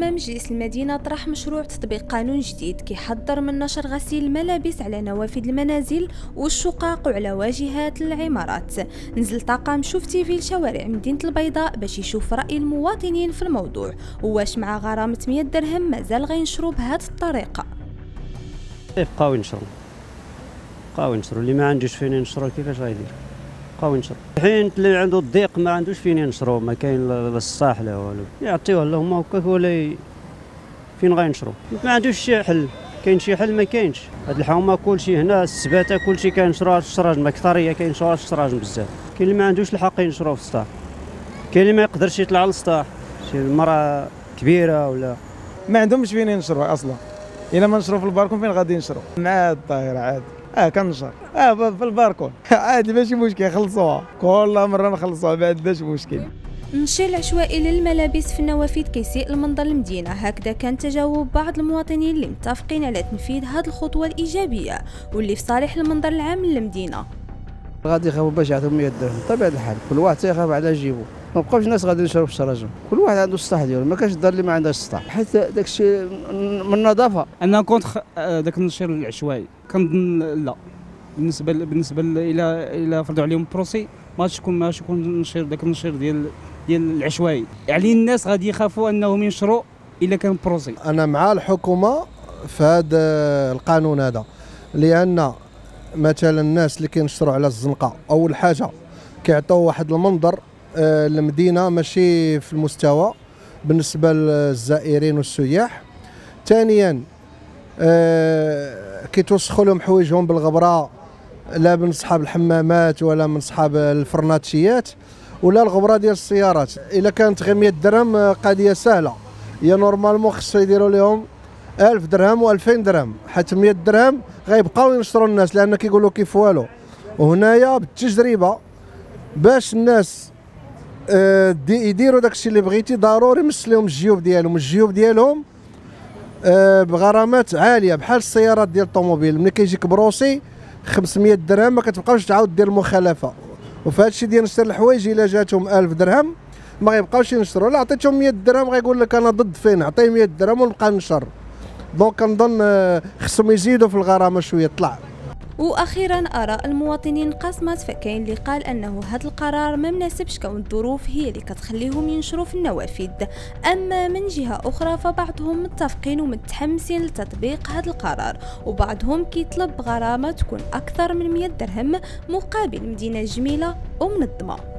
أما مجلس المدينة طرح مشروع تطبيق قانون جديد كيحذر من نشر غسيل الملابس على نوافذ المنازل والشقق وعلى واجهات العمارات. نزل طاقم شوفتي في شوارع مدينة البيضاء باش يشوف رأي المواطنين في الموضوع، وواش مع غرامة 100 درهم مازال غينشروا بهذه الطريقة. يبقاو ينشروا اللي ما عندوش فين ينشروا كيفاش غيدير؟ يبقاو ينشروا. حين اللي عنده الضيق ما عندوش فين ينشروا، ما كاين لا الصح لا والو، يعطيوه اللهم هكاك ولا فين غينشروا؟ ما عندوش شي حل. كاين شي حل؟ ما كاينش. هاد الحومه كلشي هنا السباته كلشي كينشروها في الشراجم، اكثريه كينشروها في الشراجم بزاف. كاين اللي ما عندوش الحق ينشروه في السطح، كاين اللي ما يقدرش يطلع للسطح، شي مرأة كبيره ولا ما عندهمش فين ينشروا اصلا. الا ما نشروا في الباركون فين غادي ينشروا؟ مع الطاهره عادي كنشر في الباركون عادي ماشي مشكل، خلصوها كل مره نخلصوها ما عندناش مشكل. النشر العشوائي للملابس في النوافذ كيسيء المنظر المدينة، هكذا كان تجاوب بعض المواطنين اللي متفقين على تنفيذ هذه الخطوة الإيجابية واللي في صالح المنظر العام للمدينة. غادي يخافوا باش يعطيو 100 درهم بطبيعة الحال، كل واحد تيخاف على جيبو، ما بقاوش الناس غادي يشربوا في الشراجم، كل واحد عنده السطح ديالو، ما كاينش الدار اللي ما عندهاش السطح، حيت داكشي من النظافة. أنا كونتخ داك النشر العشوائي، كنظن لا، بالنسبة إلى فرضوا عليهم بروسي ما تكون نشير داك النشر ديال العشوائي، يعني الناس غادي يخافوا انهم ينشروا الا كان بروسي. انا مع الحكومه في هذا القانون هذا، لان مثلا الناس اللي كينشروا على الزنقه اول حاجه كيعطيو واحد المنظر المدينه ماشي في المستوى بالنسبه للزائرين والسياح. ثانيا كيتوسخوا لهم حوايجهم بالغبره، لا من صحاب الحمامات ولا من صحاب الفرناتشيات ولا الغبره ديال السيارات. الا كانت غير 100 درهم قضيه سهله، هي نورمالمون خصو يديروا لهم 1000 درهم و2000 درهم، حيت 100 درهم غيبقاو ينشروا الناس لان كيقولوا كيف والو. وهنايا بالتجربه باش الناس يديروا داكشي اللي بغيتي ضروري مس لهم الجيوب ديالهم بغرامات عاليه، بحال السيارات ديال الطوموبيل ملي كيجيك بروسي 500 درهم ما كتبقاوش تعاود دير المخالفه. وفي هذا الشيء ديال نشر الحوايج الا جاتهم 1000 درهم ما غيبقاوش ينشروا، لا عطيتهم 100 درهم غيقول لك انا ضد فين، عطيه 100 درهم ونبقى نشر. دونك كنظن خصهم يزيدوا في الغرامه شويه طلع. واخيرا اراء المواطنين انقسمت، فكاين اللي قال انه هذا القرار ما مناسبش كون الظروف هي اللي كتخليهم ينشروا في النوافذ، اما من جهه اخرى فبعضهم متفقين ومتحمسين لتطبيق هذا القرار، وبعضهم كيطلب غرامه تكون اكثر من 100 درهم مقابل مدينه جميله ومنظمه.